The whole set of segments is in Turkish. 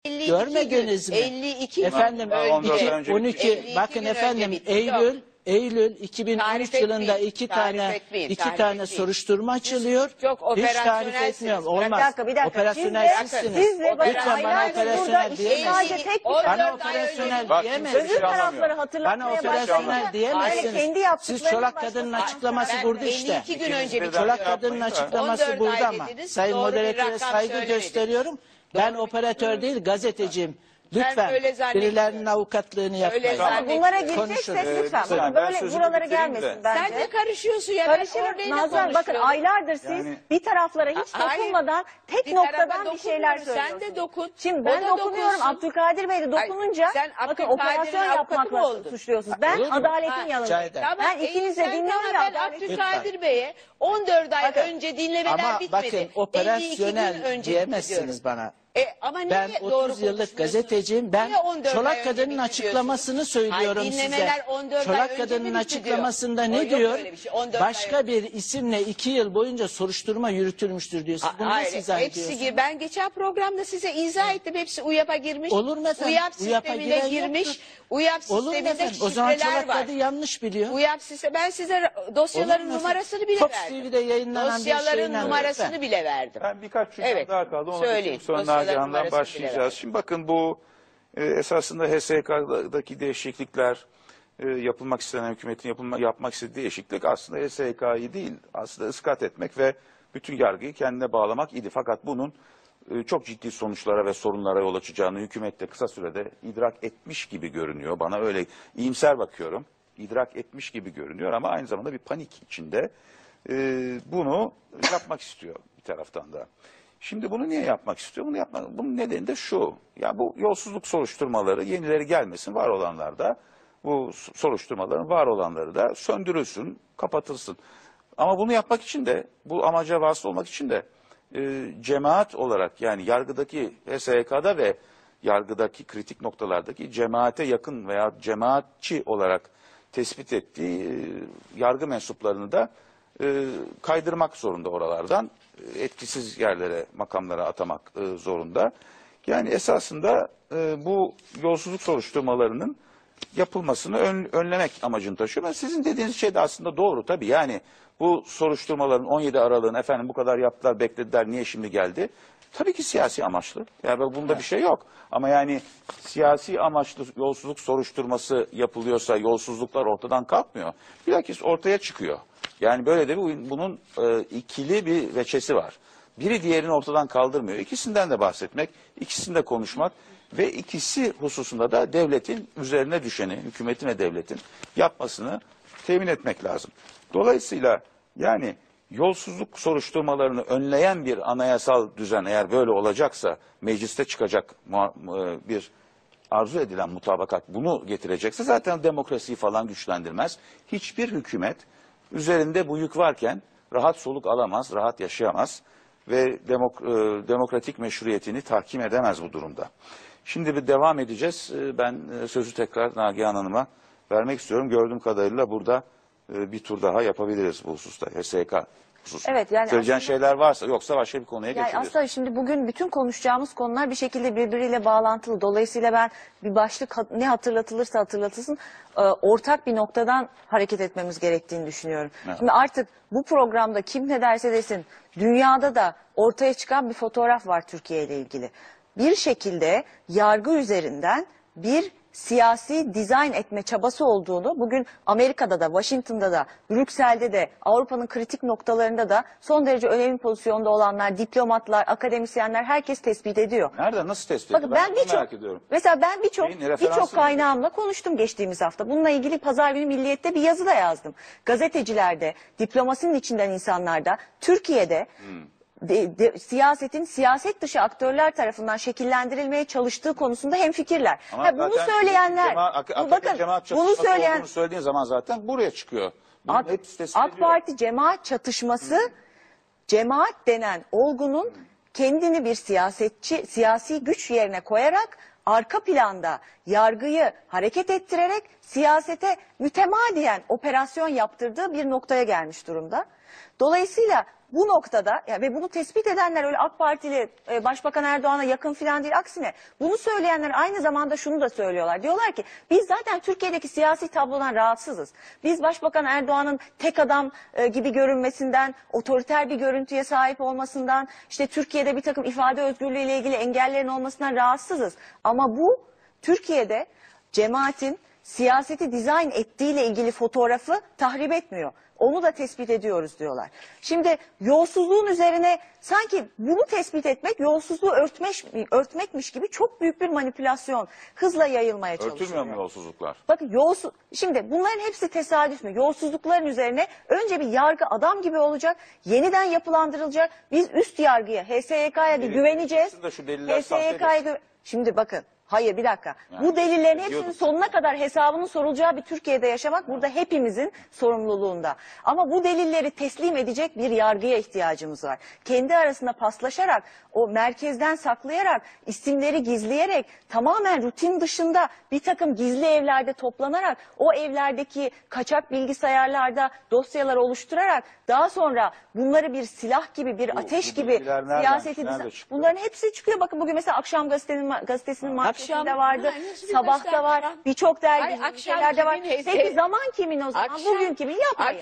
Görmediniz mi? 52 efendim, önce. 12 bakın efendim, Eylül 2013 yılında iki tane soruşturma açılıyor. Hiç tarif etmiyorum. Olmaz. Bir dakika. Operasyonel sizsiniz. Lütfen bana operasyonel diyemezsiniz. Bana operasyonel diyemezsiniz. Bana operasyonel diyemezsiniz. Siz Çolak Kadın'ın açıklaması burada işte. Çolak Kadın'ın açıklaması burada ama. Sayın moderatöre saygı gösteriyorum. Ben operatör değil, gazeteciyim. Lütfen birilerinin avukatlığını yapmayın. Bunlara gireceksek lütfen. Böyle buralara gelmesin bence. Sen de karışıyorsun ya. Karışırım Nazan, bakın aylardır siz bir taraflara hiç dokunmadan tek noktadan bir şeyler söylüyorsunuz. Sen de dokun. Şimdi ben dokunuyorum. Abdülkadir Bey de dokununca bakın operasyon yapmakla suçluyorsunuz. Ben adaletin yanındayım. Ben ikiniz de dinliyorum ya. Ben Abdülkadir Bey'e 14 ay önce dinlemeler bitmedi. Ama bakın operasyonel diyemezsiniz bana. Ben 30 yıllık gazeteciyim. Ben Çolak Kadın'ın açıklamasını söylüyorum size. Çolak Kadın'ın açıklamasında ne diyor? Başka bir isimle 2 yıl boyunca soruşturma yürütülmüştür diyor. Siz bunu nasıl izah ediyorsunuz? Ben geçen programda size izah ettim. Hepsi UYAP'a girmiş. Olur mu efendim? UYAP sistemine girmiş. UYAP sisteminde o zaman şifreler Çolak var. Kadın yanlış biliyor. UYAP sistemi. Ben size dosyaların numarasını bile Fox verdim. TV'de yayınlanan Dosyaların numarasını bile verdim. Ben birkaç cümle daha kaldı. Onu söyleyin. sonra Nagihan'dan başlayacağız. Şimdi bakın bu esasında HSYK'daki değişiklikler, yapılmak istenen hükümetin yapmak istediği değişiklik aslında HSYK'yı değil, aslında ıskat etmek ve bütün yargıyı kendine bağlamak idi. Fakat bunun çok ciddi sonuçlara ve sorunlara yol açacağını hükümet de kısa sürede idrak etmiş gibi görünüyor. Bana öyle iyimser bakıyorum. İdrak etmiş gibi görünüyor ama aynı zamanda bir panik içinde bunu yapmak istiyor bir taraftan da. Şimdi bunu niye yapmak istiyor? Bunun nedeni de şu. Ya bu yolsuzluk soruşturmaları yenileri gelmesin, var olanlar da bu soruşturmaların var olanları da söndürülsün, kapatılsın. Ama bunu yapmak için de, bu amaca vasıl olmak için de cemaat olarak, yani yargıdaki HSYK'da ve yargıdaki kritik noktalardaki cemaate yakın veya cemaatçi olarak tespit ettiği yargı mensuplarını da kaydırmak zorunda oralardan. Etkisiz yerlere, makamlara atamak zorunda. Yani esasında bu yolsuzluk soruşturmalarının yapılmasını önlemek amacını taşıyor. Ben sizin dediğiniz şey de aslında doğru tabii. Yani bu soruşturmaların 17 Aralık'ın efendim bu kadar yaptılar, beklediler, niye şimdi geldi? Tabii ki siyasi amaçlı. Yani bunda bir şey yok. Ama yani siyasi amaçlı yolsuzluk soruşturması yapılıyorsa yolsuzluklar ortadan kalkmıyor. Bilakis ortaya çıkıyor. Yani böyle de bunun ikili bir veçesi var. Biri diğerini ortadan kaldırmıyor. İkisinden de bahsetmek, ikisini de konuşmak ve ikisi hususunda da devletin üzerine düşeni, hükümetin ve devletin yapmasını temin etmek lazım. Dolayısıyla yani yolsuzluk soruşturmalarını önleyen bir anayasal düzen eğer böyle olacaksa, mecliste çıkacak bir arzu edilen mutabakat bunu getirecekse zaten demokrasiyi falan güçlendirmez. Hiçbir hükümet üzerinde bu yük varken rahat soluk alamaz, rahat yaşayamaz ve demokratik meşruiyetini tahkim edemez bu durumda. Şimdi bir devam edeceğiz. Ben sözü tekrar Nagihan Hanım'a vermek istiyorum. Gördüğüm kadarıyla burada bir tur daha yapabiliriz bu hususta. HSYK hususunda. Evet, yani söyleyeceğin şeyler varsa, yoksa başka bir konuya geçebiliriz. Aslında şimdi bugün bütün konuşacağımız konular bir şekilde birbiriyle bağlantılı. Dolayısıyla ben bir başlık ne hatırlatılırsa hatırlatılsın ortak bir noktadan hareket etmemiz gerektiğini düşünüyorum. Evet. Şimdi artık bu programda kim ne derse desin dünyada da ortaya çıkan bir fotoğraf var Türkiye ile ilgili. Bir şekilde yargı üzerinden bir siyasi dizayn etme çabası olduğunu bugün Amerika'da da, Washington'da da, Brüksel'de de, Avrupa'nın kritik noktalarında da son derece önemli pozisyonda olanlar, diplomatlar, akademisyenler herkes tespit ediyor. Nerede? Nasıl tespit ediyor? Ben merak ediyorum. Mesela ben birçok kaynağımla konuştum geçtiğimiz hafta. Bununla ilgili Pazar günü Milliyet'te bir yazı da yazdım. Gazetecilerde, diplomasinin içinden insanlarda, Türkiye'de siyasetin siyaset dışı aktörler tarafından şekillendirilmeye çalıştığı konusunda hemfikirler. Bunu söyleyenler, bakın bunu söyleyen söylediğin zaman zaten buraya çıkıyor. AK Parti cemaat çatışması, cemaat denen olgunun kendini bir siyasi güç yerine koyarak arka planda yargıyı hareket ettirerek siyasete mütemadiyen operasyon yaptırdığı bir noktaya gelmiş durumda. Dolayısıyla bu noktada ve bunu tespit edenler öyle AK Partili Başbakan Erdoğan'a yakın falan değil. Aksine bunu söyleyenler aynı zamanda şunu da söylüyorlar. Diyorlar ki biz zaten Türkiye'deki siyasi tablodan rahatsızız. Biz Başbakan Erdoğan'ın tek adam gibi görünmesinden, otoriter bir görüntüye sahip olmasından, işte Türkiye'de bir takım ifade özgürlüğü ile ilgili engellerin olmasından rahatsızız. Ama bu Türkiye'de cemaatin siyaseti dizayn ettiğiyle ilgili fotoğrafı tahrip etmiyor. Onu da tespit ediyoruz diyorlar. Şimdi yolsuzluğun üzerine sanki bunu tespit etmek yolsuzluğu örtmekmiş gibi çok büyük bir manipülasyon hızla yayılmaya çalışıyor. Örtülmüyor mu yolsuzluklar? Bakın şimdi bunların hepsi tesadüf mü? Yolsuzlukların üzerine önce bir yargı adam gibi olacak, yeniden yapılandırılacak. Biz üst yargıya, HSYK'ya güveneceğiz. Şu deliller sahtedir. Şimdi bakın. Hayır bir dakika. Yani, bu delillerin hepsinin sonuna kadar hesabının sorulacağı bir Türkiye'de yaşamak burada hepimizin sorumluluğunda. Ama bu delilleri teslim edecek bir yargıya ihtiyacımız var. Kendi arasında paslaşarak, o merkezden saklayarak, isimleri gizleyerek, tamamen rutin dışında bir takım gizli evlerde toplanarak, o evlerdeki kaçak bilgisayarlarda dosyalar oluşturarak, daha sonra bunları bir silah gibi, bir ateş gibi siyaseti... Bunların hepsi çıkıyor. Bakın bugün mesela Akşam Gazetesi'nin manşetinde vardı, Sabah'ta var, birçok dergilerde var. Peki zaman kimin o zaman? Bugün kimin? Yapmayın.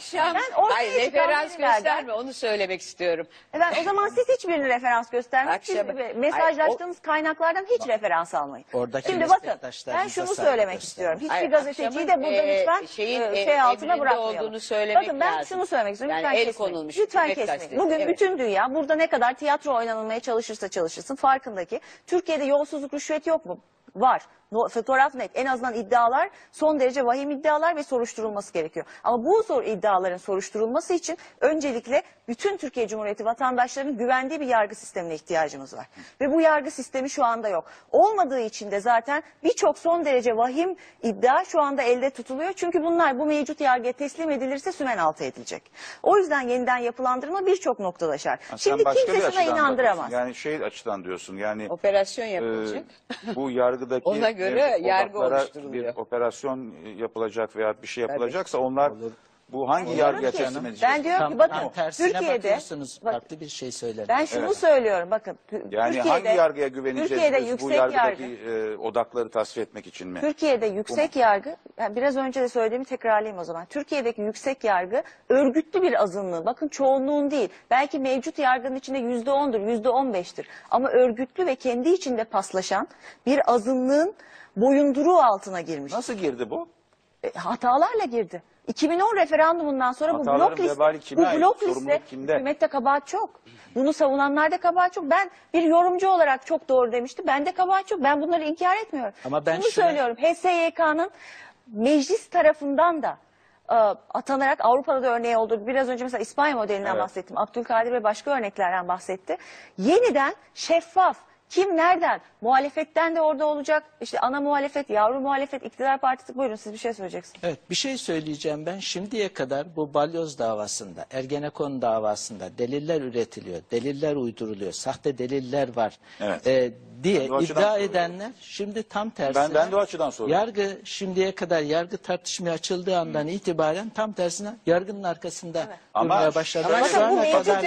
Referans gösterme, onu söylemek istiyorum. O zaman siz hiçbirini referans göstermeyin. Mesajlaştığınız kaynaklardan hiç referans almayın. Şimdi bakın, ben şunu söylemek istiyorum. Hiçbir gazeteciyi de burada lütfen şey altına bırakmayalım. Bakın ben şunu söylemek istiyorum. Lütfen kesmeyin. Bugün bütün dünya burada ne kadar tiyatro oynanılmaya çalışırsa çalışırsın farkındaki. Türkiye'de yolsuzluk, rüşvet yok mu? Var. Fotoğraf net. En azından iddialar son derece vahim iddialar ve soruşturulması gerekiyor. Ama bu iddiaların soruşturulması için öncelikle bütün Türkiye Cumhuriyeti vatandaşlarının güvendiği bir yargı sistemine ihtiyacımız var. Ve bu yargı sistemi şu anda yok. Olmadığı için de zaten birçok son derece vahim iddia şu anda elde tutuluyor. Çünkü bunlar bu mevcut yargıya teslim edilirse sümen altı edilecek. O yüzden yeniden yapılandırma birçok noktada şart. Şimdi kimse şuna inandıramaz. Yani şey açıdan diyorsun yani. Operasyon yapılacak. Bu yargıdaki ona göre yargı oluşturuluyor. Bir operasyon yapılacak veya bir şey yapılacaksa onlar bu hangi yargıya teslim edecek? Ben diyorum ki bakın Türkiye'de farklı bir şey söylerim. Ben şunu söylüyorum bakın. Yani Türkiye'de, hangi yargıya güveneceğiz Türkiye'de bu yargıdaki odakları tasfiye etmek için mi? Türkiye'de yüksek yargı, yani biraz önce de söylediğimi tekrarlayayım o zaman. Türkiye'deki yüksek yargı örgütlü bir azınlığı, bakın çoğunluğun değil. Belki mevcut yargının içinde %10'dur, %15'tir. Ama örgütlü ve kendi içinde paslaşan bir azınlığın boyunduruğu altına girmiş. Nasıl girdi bu? Hatalarla girdi. 2010 referandumundan sonra bu blok liste hükümette kabahat çok. Bunu savunanlarda kabahat çok. Ben bir yorumcu olarak çok doğru demiştim. Bende kabahat çok. Ben bunları inkar etmiyorum. Ama ben şunu söylüyorum. HSYK'nın meclis tarafından da atanarak Avrupa'da da örneği oldu. Biraz önce mesela İspanya modelinden bahsettim. Abdülkadir ve başka örneklerden bahsetti. Yeniden şeffaf, kim nereden? Muhalefetten de orada olacak. İşte ana muhalefet, yavru muhalefet, iktidar partisi. Buyurun siz bir şey söyleyeceksiniz. Evet bir şey söyleyeceğim ben. Şimdiye kadar bu balyoz davasında, Ergenekon davasında deliller üretiliyor, deliller uyduruluyor, sahte deliller var diye iddia edenler şimdi tam tersine. Ben de o açıdan soruyorum. Yargı şimdiye kadar yargı tartışmaya açıldığı andan itibaren tam tersine yargının arkasında durmaya başladı. Şu ana kadar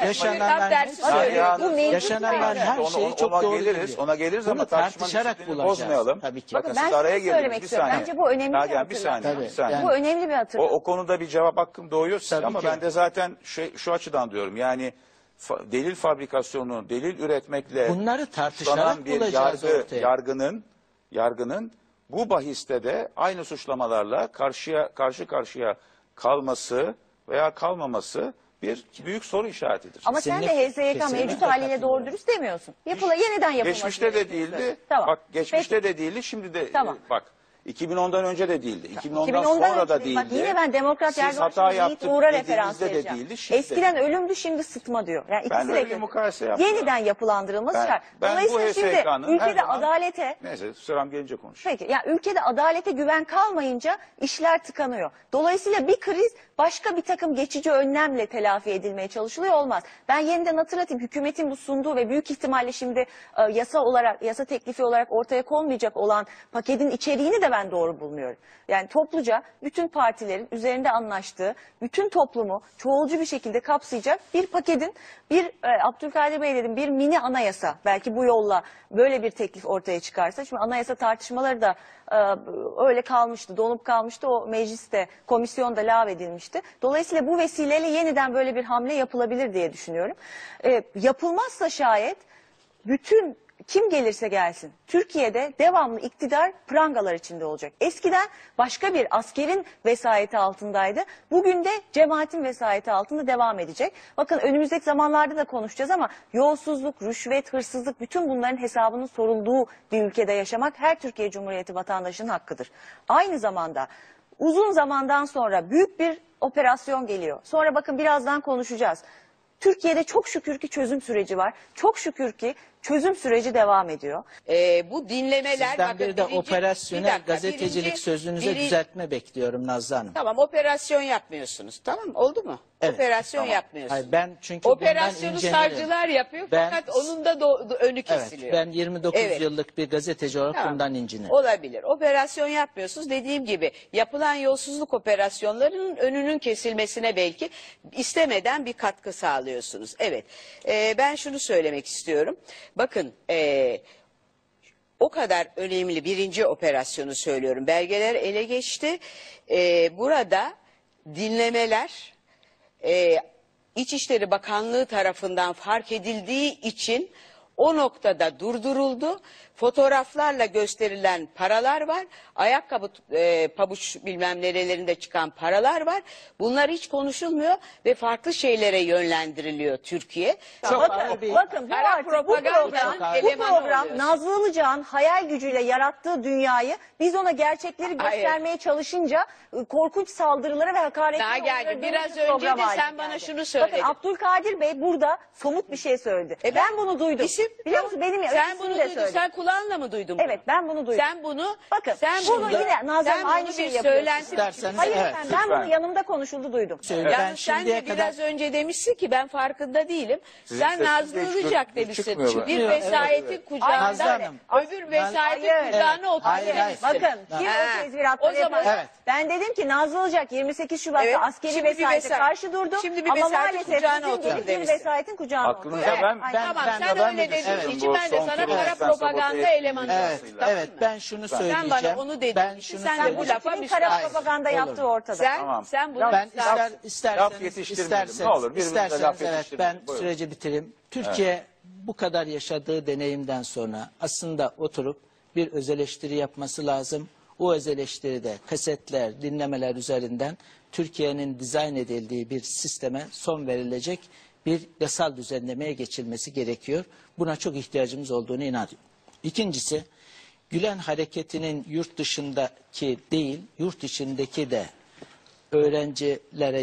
yaşananlar her şeyi çok doğru biliyor. Ona geliriz ama tartışarak bozmayalım. Tabii ki. Bakın ben şunu söylemek istiyorum. Bence bu önemli bir hatırlatma. Bu önemli bir hatırlatma. O konuda bir cevap hakkım doğuyor Tabii ama ki. ben de zaten şu açıdan diyorum. Yani delil fabrikasyonu, delil üretmekle bunları tartışarak bulacağız ortaya. Yargının bu bahiste de aynı suçlamalarla karşı karşıya kalması veya kalmaması bir büyük soru işaretidir. Ama sen de HSYK mevcut haliyle doğru dürüst demiyorsun. Yeniden yapılması. Geçmişte de değildi. Tamam. Bak geçmişte de değildi. Şimdi de bak 2010'dan önce de değildi. 2010'dan sonra da değildi. Bak yine ben Demokrat Yargı Başkanı Uğur'a referans vereceğim. Eskiden ölümdü şimdi sıtma diyor. Yani ikisi de yeniden yapılandırılması şart. Dolayısıyla şimdi ülkede adalete... Neyse sıram gelince konuşalım. Peki yani ülkede adalete güven kalmayınca işler tıkanıyor. Dolayısıyla bir kriz başka bir takım geçici önlemle telafi edilmeye çalışılıyor olmaz. Ben yeniden hatırlatayım hükümetin bu sunduğu ve büyük ihtimalle şimdi yasa teklifi olarak ortaya konmayacak olan paketin içeriğini de ben doğru bulmuyorum. Yani topluca bütün partilerin üzerinde anlaştığı, bütün toplumu çoğulcu bir şekilde kapsayacak bir paketin, Abdülkadir Bey dedim, bir mini anayasa, belki bu yolla böyle bir teklif ortaya çıkarsa. Şimdi anayasa tartışmaları da öyle kalmıştı, donup kalmıştı, o mecliste, komisyonda lağvedilmişti. Dolayısıyla bu vesileyle yeniden böyle bir hamle yapılabilir diye düşünüyorum. Yapılmazsa şayet bütün kim gelirse gelsin Türkiye'de devamlı iktidar prangalar içinde olacak. Eskiden başka bir askerin vesayeti altındaydı. Bugün de cemaatin vesayeti altında devam edecek. Bakın önümüzdeki zamanlarda da konuşacağız ama yolsuzluk, rüşvet, hırsızlık, bütün bunların hesabının sorulduğu bir ülkede yaşamak her Türkiye Cumhuriyeti vatandaşının hakkıdır. Aynı zamanda uzun zamandan sonra büyük bir operasyon geliyor. Sonra bakın birazdan konuşacağız. Türkiye'de çok şükür ki çözüm süreci var. Çok şükür ki çözüm süreci devam ediyor. Bu dinlemeler... Sizden bir de operasyonel gazetecilik sözünüze düzeltme bekliyorum Nazlı Hanım. Tamam, operasyon yapmıyorsunuz. Tamam, oldu mu? Evet, operasyon tamam. yapmıyorsunuz. Hayır, ben çünkü operasyonu savcılar yapıyor fakat onun da önü kesiliyor. Evet, ben 29 yıllık bir gazeteci olarak bundan incinirim. Olabilir. Operasyon yapmıyorsunuz. Dediğim gibi yapılan yolsuzluk operasyonlarının önünün kesilmesine belki istemeden bir katkı sağlıyorsunuz. Evet. Ben şunu söylemek istiyorum. Bakın o kadar önemli birinci operasyonu söylüyorum. Belgeler ele geçti. Burada dinlemeler İçişleri Bakanlığı tarafından fark edildiği için o noktada durduruldu. Fotoğraflarla gösterilen paralar var. Ayakkabı, pabuç bilmem nerelerinde çıkan paralar var. Bunlar hiç konuşulmuyor ve farklı şeylere yönlendiriliyor Türkiye. Bakın bu program Nazlı Ilıcak'ın hayal gücüyle yarattığı dünyayı biz ona gerçekleri göstermeye çalışınca korkunç saldırılara ve hakaretlere... Daha geldi. Biraz önce de sen bana şunu söyledin. Bakın Abdülkadir Bey burada somut bir şey söyledi. Ben bunu duydum. Biliyor musun? Benim sen bunu duydun. Sen kulağınla mı duydun bunu? Evet, ben bunu duydum. Sen bunu... Bakın bunu yine Nazlı aynı şeyi yapıyorsun. Hayır efendim, ben bunu yanımda konuşuldu duydum. Yani sen de biraz önce demişsin ki ben farkında değilim. Sen Nazlı Ilıcak demişsin. Bir vesayetin kucağında öbür vesayetin kucağına oturuyor. Bakın kim o tezviratları yapıyor? Ben dedim ki Nazlı Ilıcak 28 Şubat'ta askeri vesayete karşı durdu. Şimdi bir ama vesayetin kucağına oturdu bir vesayetin kucağına oturdu. Tamam, sen öyle dediğin için ben de sana para propaganda elemanı. Evet, ben şunu söyleyeceğim. Sen bana onu dedin. Sen de bu lafa kimin kara propaganda yaptığı ortada. Sen bunu... Ben isterseniz evet, ben süreci bitireyim. Türkiye bu kadar yaşadığı deneyimden sonra aslında oturup bir öz eleştiri yapması lazım. O öz eleştiride kasetler, dinlemeler üzerinden Türkiye'nin dizayn edildiği bir sisteme son verilecek bir yasal düzenlemeye geçilmesi gerekiyor. Buna çok ihtiyacımız olduğunu inanıyorum. İkincisi, Gülen hareketinin yurt dışındaki değil, yurt içindeki de öğrencilere